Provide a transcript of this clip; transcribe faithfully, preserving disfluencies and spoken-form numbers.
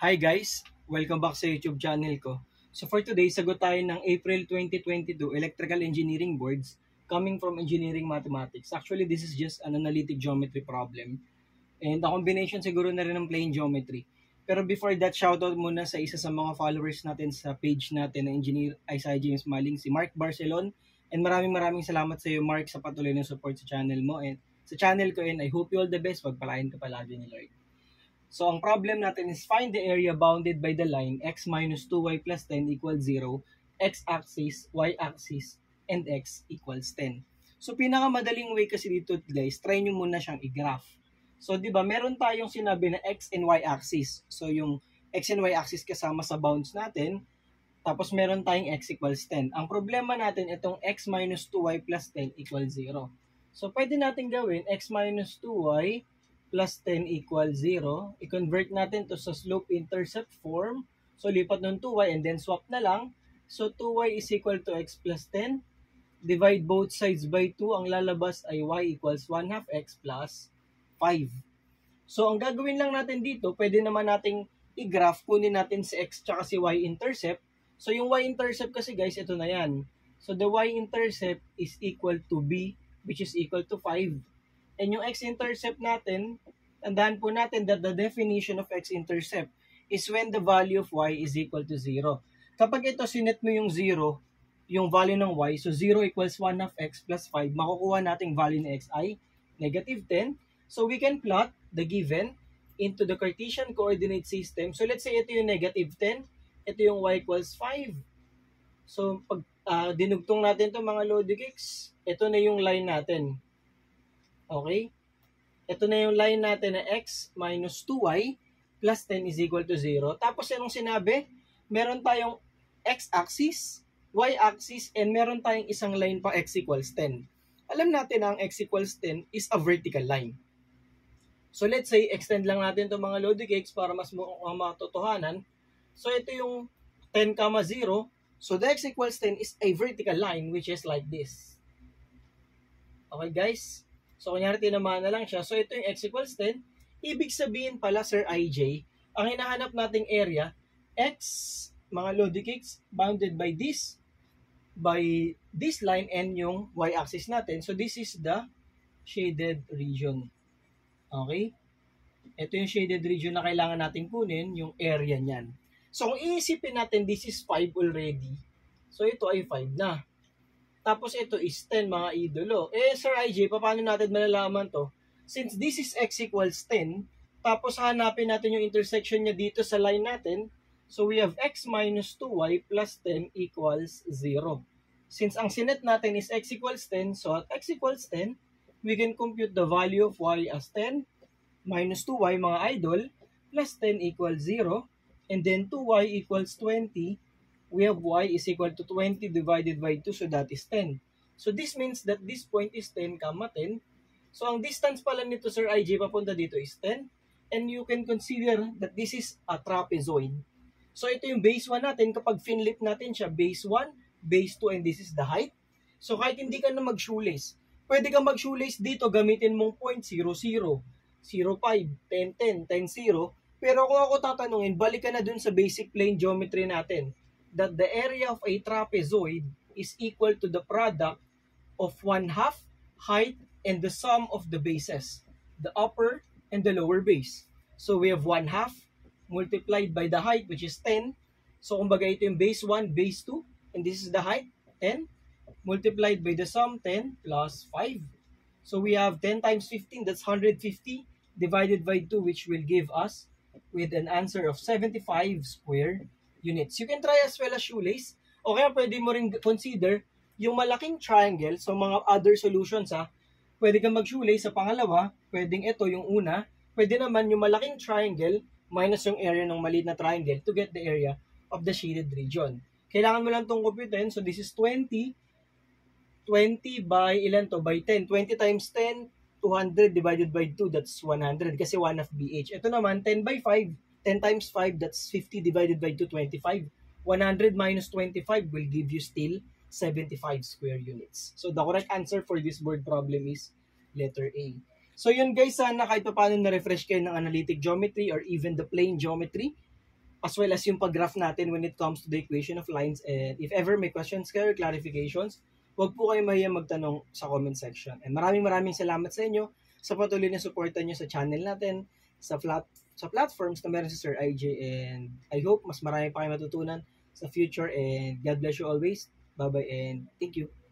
Hi guys! Welcome back sa YouTube channel ko. So for today, sagot tayo ng April twenty twenty-two Electrical Engineering Boards coming from Engineering Mathematics. Actually, this is just an analytic geometry problem. And a combination siguro na rin ng plane geometry. Pero before that, shoutout muna sa isa sa mga followers natin sa page natin na Engineer Isaiah James Maling, si Mark Barcelon. And maraming maraming salamat sa iyo, Mark, sa patuloy na support sa channel mo and sa channel ko. And I hope you all the best. Pagpalain ka palagi ni Lord. So, ang problem natin is find the area bounded by the line x minus two y plus ten equals zero, x-axis, y-axis, and x equals ten. So, pinakamadaling way kasi dito, guys, try nyo muna siyang i-graph. So, di ba, meron tayong sinabi na x and y-axis. So, yung x and y-axis kasama sa bounds natin, tapos meron tayong x equals ten. Ang problema natin, itong x minus two y plus ten equals zero. So, pwede natin gawin x minus two y plus ten equals zero. I-convert natin to sa slope-intercept form. So, lipat ng two y and then swap na lang. So, two y is equal to x plus ten. Divide both sides by two. Ang lalabas ay y equals one half x plus five. So, ang gagawin lang natin dito, pwede naman nating i-graph. Kunin natin si x tsaka si y-intercept. So, yung y-intercept kasi guys, ito na yan. So, the y-intercept is equal to b, which is equal to five. And yung x-intercept natin, tandaan po natin that the definition of x-intercept is when the value of y is equal to zero. Kapag ito sinet mo yung zero, yung value ng y, so zero equals one half x plus five, makukuha nating value ng x ay negative ten. So we can plot the given into the Cartesian coordinate system. So let's say ito yung negative ten, ito yung y equals five. So pag uh, dinugtong natin ito mga Lodi Kicks, ito na yung line natin. Okay? Ito na yung line natin na x minus two y plus ten is equal to zero. Tapos anong sinabi? Meron tayong x-axis, y-axis, and meron tayong isang line pa x equals ten. Alam natin na ang x equals ten is a vertical line. So let's say, extend lang natin itong mga Lodi Cakes para mas matotohanan. So ito yung ten, zero. So the x equals ten is a vertical line which is like this. Okay guys? So, kunyari tinamaan na lang siya. So, ito yung x equals ten. Ibig sabihin pala, Sir I J, ang hinahanap nating area, x, mga Lodi Cakes, bounded by this, by this line and yung y-axis natin. So, this is the shaded region. Okay? Ito yung shaded region na kailangan natin kunin, yung area niyan. So, kung iisipin natin, this is five already. So, ito ay five na. Tapos ito is ten, mga idolo. Eh, Sir I J, paano natin malalaman to? Since this is x equals ten, tapos hanapin natin yung intersection niya dito sa line natin. So, we have x minus two y plus ten equals zero. Since ang sinet natin is x equals ten, so at x equals ten, we can compute the value of y as ten minus two y, mga idol, plus ten equals zero. And then two y equals twenty. We have y is equal to twenty divided by two, so that is ten. So this means that this point is ten, ten. So ang distance pala nito, Sir I J, papunta dito is ten. And you can consider that this is a trapezoid. So ito yung base one natin. Kapag finlip natin siya, base one, base two, and this is the height. So kahit hindi ka na mag-shoelace, pwede ka mag-shoelace dito, gamitin mong point zero, zero, zero, five, ten, ten, ten, zero. Pero kung ako tatanungin, balik ka na dun sa basic plane geometry natin, that the area of a trapezoid is equal to the product of one half height and the sum of the bases, the upper and the lower base. So we have one half multiplied by the height, which is ten. So kumbaga ito yung base one, base two, and this is the height, ten, multiplied by the sum, ten plus five. So we have ten times fifteen, that's one hundred fifty, divided by two, which will give us with an answer of seventy-five square units. You can try as well as shoelace. O kaya pwede mo rin consider yung malaking triangle. So mga other solutions ha. Pwede kang mag-shoelace sa pangalawa. Pwedeng ito yung una. Pwede naman yung malaking triangle minus yung area ng maliit na triangle to get the area of the shaded region. Kailangan mo lang itong computerin. So this is twenty. twenty by ilan to? By ten. twenty times ten, two hundred divided by two. That's one hundred kasi one half B H. Ito naman, ten by five. ten times five, that's fifty divided by two, twenty-five. one hundred minus twenty-five will give you still seventy-five square units. So the correct answer for this board problem is letter A. So yun guys, sana kahit pa paano na-refresh kayo ng analytic geometry or even the plane geometry. as well as yung pag-graph natin when it comes to the equation of lines. And if ever may questions kayo or clarifications, huwag po kayo mahiya magtanong sa comment section. And maraming maraming salamat sa inyo sa patuloy na suporta nyo sa channel natin, sa flat sa platforms na meron si Sir I J, and I hope mas marami pa kayo matutunan sa future, and God bless you always. Bye-bye and thank you.